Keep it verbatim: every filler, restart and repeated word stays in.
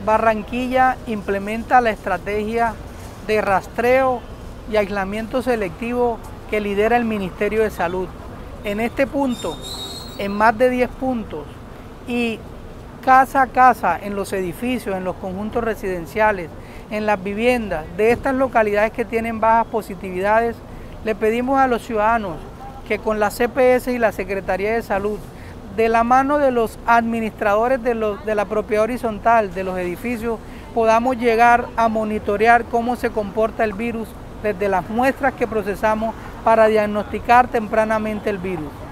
Barranquilla implementa la estrategia de rastreo y aislamiento selectivo que lidera el Ministerio de Salud. En este punto, en más de diez puntos y casa a casa, en los edificios, en los conjuntos residenciales, en las viviendas de estas localidades que tienen bajas positividades, le pedimos a los ciudadanos que con la C P S y la Secretaría de Salud, de la mano de los administradores de, los, de la propiedad horizontal de los edificios, podamos llegar a monitorear cómo se comporta el virus desde las muestras que procesamos para diagnosticar tempranamente el virus.